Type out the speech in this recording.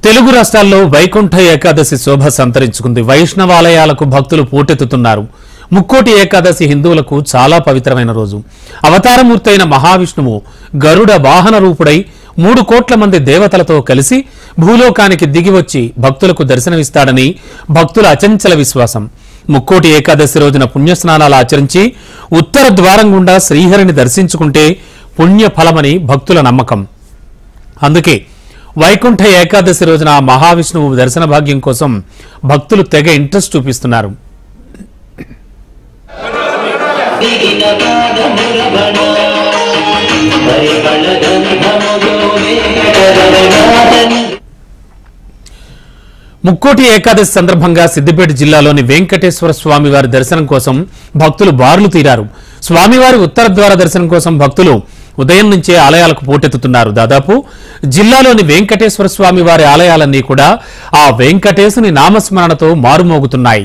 తెలుగు రాష్ట్రాల్లో వైకుంఠ ఏకాదశి శోభ సంతరించుకుంది. వైష్ణవాలయాలకు భక్తులు పోటెత్తుతున్నారు. ముక్కోటి ఏకాదశి హిందువులకు చాలా పవిత్రమైన రోజు. అవతారమూర్తైన మహావిష్ణువు గరుడ వాహన రూపుడై 3 కోట్ల మంది దేవతలతో కలిసి భూలోకానికి దిగివచ్చి భక్తులకు దర్శనమిస్తాడని భక్తుల అచంచల విశ్వాసం. ముక్కోటి ఏకాదశి రోజున పుణ్యస్నానాలు ఆచరించి ఉత్తర ద్వారం గుండా శ్రీహరిని దర్శించుకుంటే పుణ్యఫలమని భక్తుల నమ్మకం. అందుకే వైకుంఠ ఏకాదశి రోజున మహావిష్ణువు దర్శన భాగ్యం కోసం భక్తులు తెగ ఇంట్రెస్ట్ చూపిస్తున్నారు. ముక్కోటి ఏకాదశి సందర్భంగా సిద్దిపేట జిల్లాలోని వెంకటేశ్వర స్వామి వారి దర్శనం కోసం భక్తులు బారులు తీరారు. స్వామివారి ఉత్తర ద్వార దర్శనం కోసం భక్తులు ఉదయం నుంచే ఆలయాలకు పోటెత్తుతున్నారు. దాదాపు జిల్లాలోని వెంకటేశ్వర స్వామి వారి ఆలయాలన్నీ కూడా ఆ వెంకటేశుని నామస్మరణతో మారుమోగుతున్నాయి.